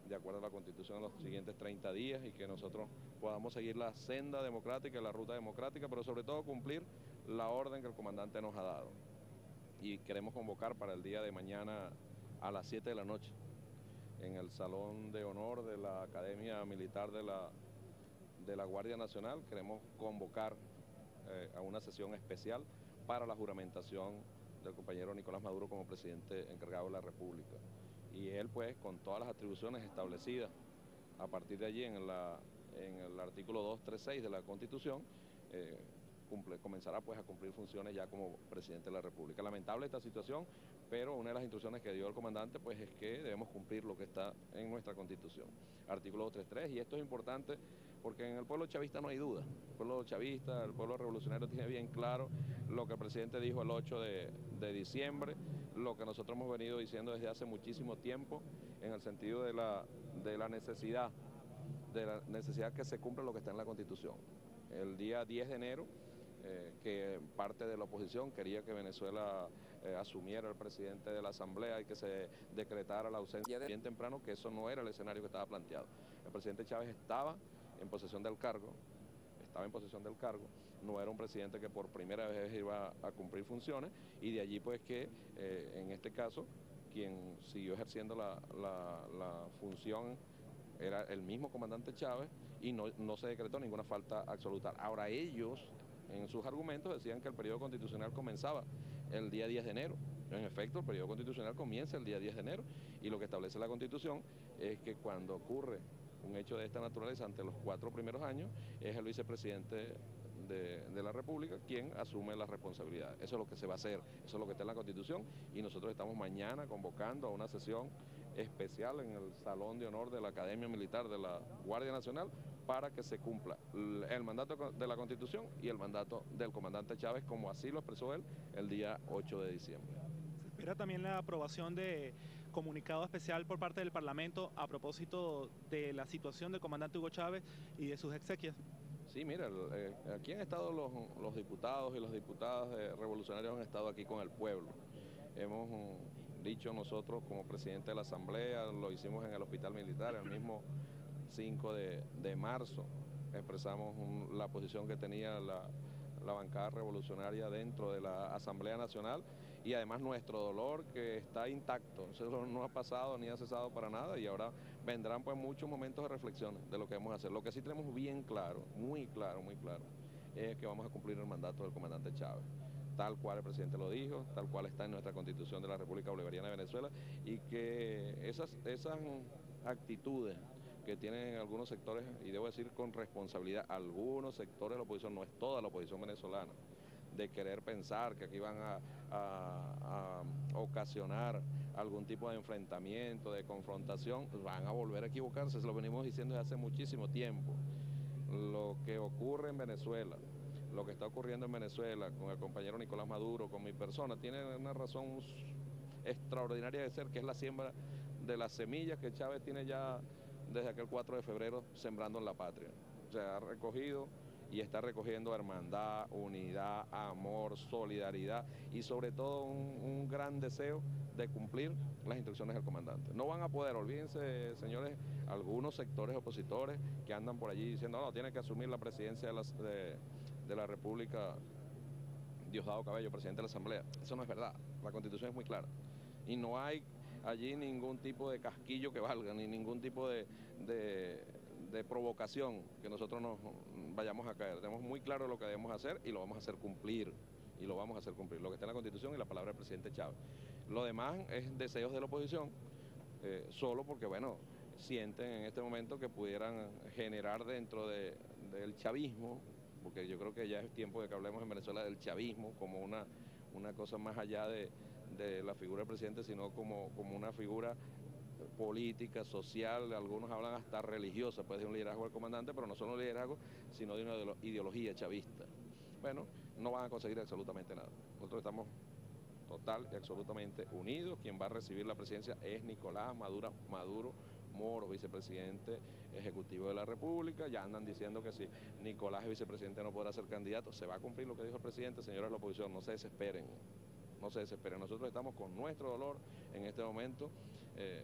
de acuerdo a la Constitución en los siguientes 30 días y que nosotros podamos seguir la senda democrática, la ruta democrática, pero sobre todo cumplir la orden que el comandante nos ha dado. Y queremos convocar para el día de mañana a las 7 de la noche en el Salón de Honor de la Academia Militar de la Guardia Nacional. Queremos convocar a una sesión especial para la juramentación del compañero Nicolás Maduro como presidente encargado de la República. Y él, pues, con todas las atribuciones establecidas a partir de allí en el artículo 236 de la Constitución, comenzará pues a cumplir funciones ya como presidente de la República. Lamentable esta situación, pero una de las instrucciones que dio el comandante pues es que debemos cumplir lo que está en nuestra Constitución. Artículo 233, y esto es importante porque en el pueblo chavista no hay duda. El pueblo chavista, el pueblo revolucionario tiene bien claro lo que el presidente dijo el 8 de diciembre, lo que nosotros hemos venido diciendo desde hace muchísimo tiempo, en el sentido de la necesidad que se cumpla lo que está en la Constitución. El día 10 de enero, que parte de la oposición quería que Venezuela asumiera el presidente de la Asamblea y que se decretara la ausencia bien temprano, que eso no era el escenario que estaba planteado. El presidente Chávez estaba en posesión del cargo, no era un presidente que por primera vez iba a cumplir funciones, y de allí pues que en este caso quien siguió ejerciendo la función era el mismo comandante Chávez y no se decretó ninguna falta absoluta. Ahora ellos, en sus argumentos, decían que el periodo constitucional comenzaba el día 10 de enero. En efecto, el periodo constitucional comienza el día 10 de enero y lo que establece la Constitución es que cuando ocurre un hecho de esta naturaleza ante los 4 primeros años, es el vicepresidente de la República quien asume la responsabilidad. Eso es lo que se va a hacer, eso es lo que está en la Constitución, y nosotros estamos mañana convocando a una sesión especial en el Salón de Honor de la Academia Militar de la Guardia Nacional para que se cumpla el mandato de la Constitución y el mandato del comandante Chávez, como así lo expresó él el día 8 de diciembre. Se espera también la aprobación de comunicado especial por parte del Parlamento a propósito de la situación del comandante Hugo Chávez y de sus exequias. Sí, mira, aquí han estado los diputados y las diputadas revolucionarios, han estado aquí con el pueblo. Hemos dicho nosotros como presidente de la Asamblea, lo hicimos en el Hospital Militar el mismo 5 de marzo, expresamos la posición que tenía la bancada revolucionaria dentro de la Asamblea Nacional, y además nuestro dolor que está intacto, eso no ha pasado ni ha cesado para nada, y ahora vendrán pues muchos momentos de reflexión de lo que vamos a hacer. Lo que sí tenemos bien claro, muy claro, es que vamos a cumplir el mandato del comandante Chávez, tal cual el presidente lo dijo, tal cual está en nuestra Constitución de la República Bolivariana de Venezuela, y que esas actitudes que tienen algunos sectores, y debo decir con responsabilidad, algunos sectores de la oposición, no es toda la oposición venezolana, de querer pensar que aquí van a ocasionar algún tipo de enfrentamiento, de confrontación, van a volver a equivocarse, se lo venimos diciendo desde hace muchísimo tiempo. Lo que ocurre en Venezuela, lo que está ocurriendo en Venezuela con el compañero Nicolás Maduro, con mi persona, tiene una razón extraordinaria de ser, que es la siembra de las semillas que Chávez tiene ya desde aquel 4 de febrero sembrando en la patria. O sea, ha recogido y está recogiendo hermandad, unidad, amor, solidaridad y sobre todo un gran deseo de cumplir las instrucciones del comandante. No van a poder, olvídense, señores, algunos sectores opositores que andan por allí diciendo, no, tiene que asumir la presidencia de la República Diosdado Cabello, presidente de la Asamblea. Eso no es verdad, la Constitución es muy clara. Y no hay allí ningún tipo de casquillo que valga, ni ningún tipo de provocación que nosotros nos vayamos a caer. Tenemos muy claro lo que debemos hacer y lo vamos a hacer cumplir. Y lo vamos a hacer cumplir, lo que está en la Constitución y la palabra del presidente Chávez. Lo demás es deseos de la oposición, solo porque, bueno, sienten en este momento que pudieran generar dentro del chavismo, porque yo creo que ya es tiempo de que hablemos en Venezuela del chavismo como una cosa más allá de la figura del presidente, sino como una figura política, social, algunos hablan hasta religiosa, pues de un liderazgo del comandante, pero no solo un liderazgo, sino de una ideología chavista. Bueno, no van a conseguir absolutamente nada. Nosotros estamos total y absolutamente unidos. Quien va a recibir la presidencia es Nicolás Maduro Moro, vicepresidente ejecutivo de la República. Ya andan diciendo que si Nicolás es vicepresidente no podrá ser candidato. Se va a cumplir lo que dijo el presidente, señores de la oposición, no se desesperen. No se desesperen, nosotros estamos con nuestro dolor en este momento,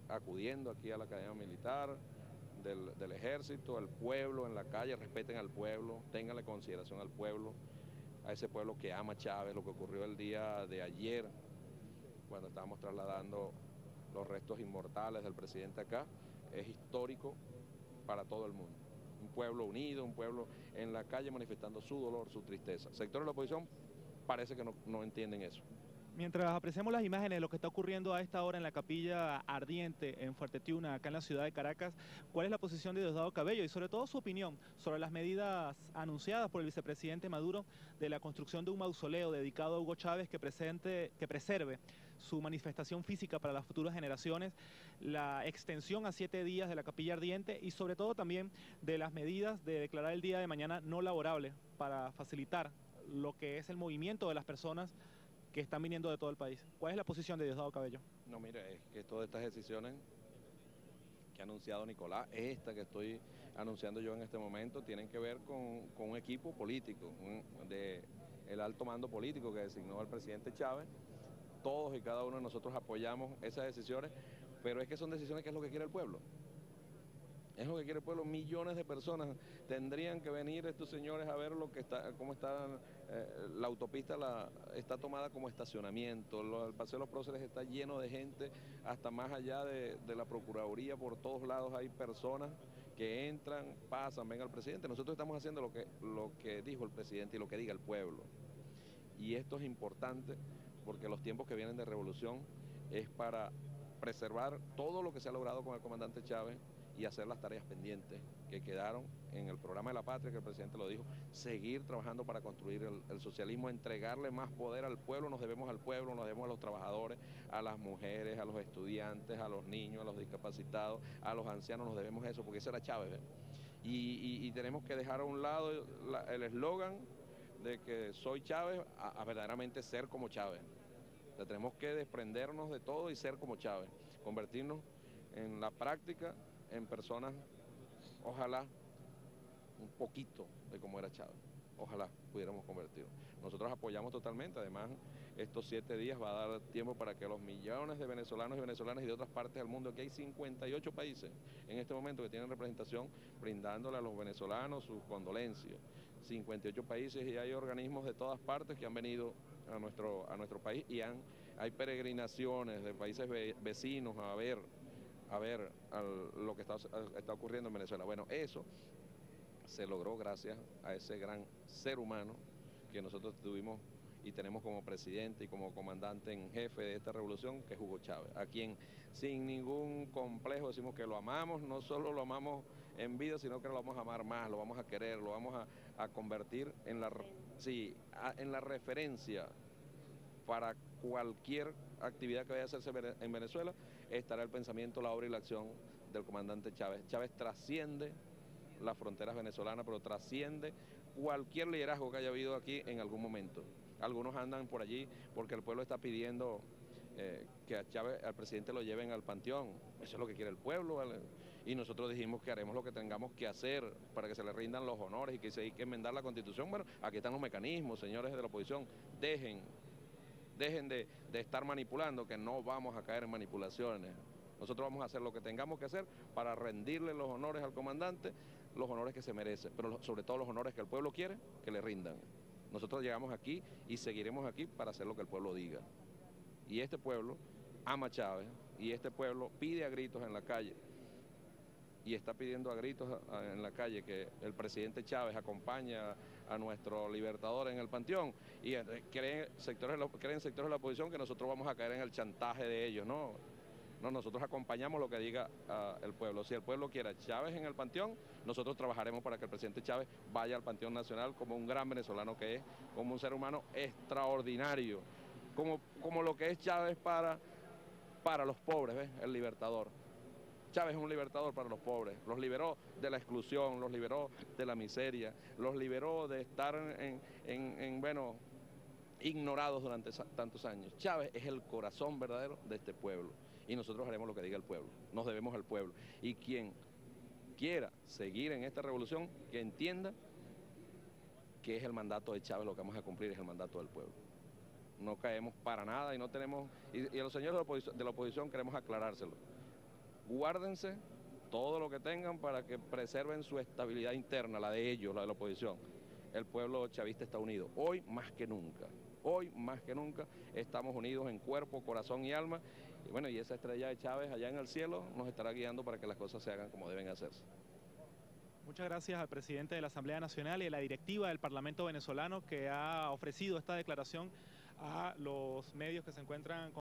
acudiendo aquí a la Academia Militar, del Ejército, el pueblo en la calle, respeten al pueblo, ténganle consideración al pueblo, a ese pueblo que ama a Chávez. Lo que ocurrió el día de ayer, cuando estábamos trasladando los restos inmortales del presidente acá, es histórico para todo el mundo. Un pueblo unido, un pueblo en la calle manifestando su dolor, su tristeza. Sectores de la oposición parece que no entienden eso. Mientras apreciamos las imágenes de lo que está ocurriendo a esta hora en la Capilla Ardiente en Fuerte Tiuna, acá en la ciudad de Caracas, ¿cuál es la posición de Diosdado Cabello y sobre todo su opinión sobre las medidas anunciadas por el vicepresidente Maduro de la construcción de un mausoleo dedicado a Hugo Chávez que preserve su manifestación física para las futuras generaciones, la extensión a 7 días de la Capilla Ardiente y sobre todo también de las medidas de declarar el día de mañana no laborable para facilitar lo que es el movimiento de las personas que están viniendo de todo el país? ¿Cuál es la posición de Diosdado Cabello? No, mire, es que todas estas decisiones que ha anunciado Nicolás, esta que estoy anunciando yo en este momento, tienen que ver con un equipo político, el alto mando político que designó el presidente Chávez. Todos y cada uno de nosotros apoyamos esas decisiones, pero es que son decisiones que es lo que quiere el pueblo. Es lo que quiere el pueblo. Millones de personas tendrían que venir estos señores a ver lo que está, cómo está la autopista, está tomada como estacionamiento. El Paseo de los Próceres está lleno de gente, hasta más allá de la Procuraduría, por todos lados hay personas que entran, pasan, ven al presidente. Nosotros estamos haciendo lo que dijo el presidente y lo que diga el pueblo. Y esto es importante porque los tiempos que vienen de revolución es para preservar todo lo que se ha logrado con el comandante Chávez y hacer las tareas pendientes que quedaron en el programa de la patria, que el presidente lo dijo, seguir trabajando para construir el socialismo, entregarle más poder al pueblo. Nos debemos al pueblo, nos debemos a los trabajadores, a las mujeres, a los estudiantes, a los niños, a los discapacitados, a los ancianos, nos debemos eso, porque ese era Chávez, ¿eh? Y tenemos que dejar a un lado el eslogan de que soy Chávez a verdaderamente ser como Chávez. O sea, tenemos que desprendernos de todo y ser como Chávez, convertirnos en la práctica en personas, ojalá, un poquito de cómo era Chávez. Ojalá pudiéramos convertirnos. Nosotros apoyamos totalmente, además estos 7 días va a dar tiempo para que los millones de venezolanos y venezolanas y de otras partes del mundo, aquí hay 58 países en este momento que tienen representación brindándole a los venezolanos sus condolencias. 58 países y hay organismos de todas partes que han venido a nuestro país y hay peregrinaciones de países vecinos a ver lo que está ocurriendo en Venezuela. Bueno, eso se logró gracias a ese gran ser humano que nosotros tuvimos y tenemos como presidente y como comandante en jefe de esta revolución, que es Hugo Chávez, a quien sin ningún complejo decimos que lo amamos. No solo lo amamos en vida, sino que lo vamos a amar más, lo vamos a querer, lo vamos a convertir en la referencia para cualquier actividad que vaya a hacerse en Venezuela. Estará el pensamiento, la obra y la acción del comandante Chávez. Chávez trasciende las fronteras venezolanas, pero trasciende cualquier liderazgo que haya habido aquí en algún momento. Algunos andan por allí porque el pueblo está pidiendo que a Chávez, al presidente, lo lleven al panteón. Eso es lo que quiere el pueblo, ¿vale? Y nosotros dijimos que haremos lo que tengamos que hacer para que se le rindan los honores y que si hay que enmendar la Constitución. Bueno, aquí están los mecanismos, señores de la oposición. Dejen de estar manipulando, que no vamos a caer en manipulaciones. Nosotros vamos a hacer lo que tengamos que hacer para rendirle los honores al comandante, los honores que se merece, pero sobre todo los honores que el pueblo quiere que le rindan. Nosotros llegamos aquí y seguiremos aquí para hacer lo que el pueblo diga. Y este pueblo ama a Chávez y este pueblo pide a gritos en la calle y está pidiendo a gritos en la calle que el presidente Chávez acompañe a nuestro libertador en el panteón, y creen sectores de la oposición que nosotros vamos a caer en el chantaje de ellos. No, nosotros acompañamos lo que diga el pueblo. Si el pueblo quiere a Chávez en el panteón, nosotros trabajaremos para que el presidente Chávez vaya al Panteón Nacional como un gran venezolano que es, como un ser humano extraordinario, como lo que es Chávez para los pobres, ¿ves? El libertador. Chávez es un libertador para los pobres, los liberó de la exclusión, los liberó de la miseria, los liberó de estar ignorados durante tantos años. Chávez es el corazón verdadero de este pueblo y nosotros haremos lo que diga el pueblo, nos debemos al pueblo. Y quien quiera seguir en esta revolución, que entienda que es el mandato de Chávez lo que vamos a cumplir, es el mandato del pueblo. No caemos para nada y no tenemos, y a los señores de la oposición queremos aclarárselo. guárdense todo lo que tengan para que preserven su estabilidad interna, la de ellos, la de la oposición. El pueblo chavista está unido, hoy más que nunca. Hoy más que nunca estamos unidos en cuerpo, corazón y alma. Y bueno, y esa estrella de Chávez allá en el cielo nos estará guiando para que las cosas se hagan como deben hacerse. Muchas gracias al presidente de la Asamblea Nacional y a la directiva del Parlamento venezolano que ha ofrecido esta declaración a los medios que se encuentran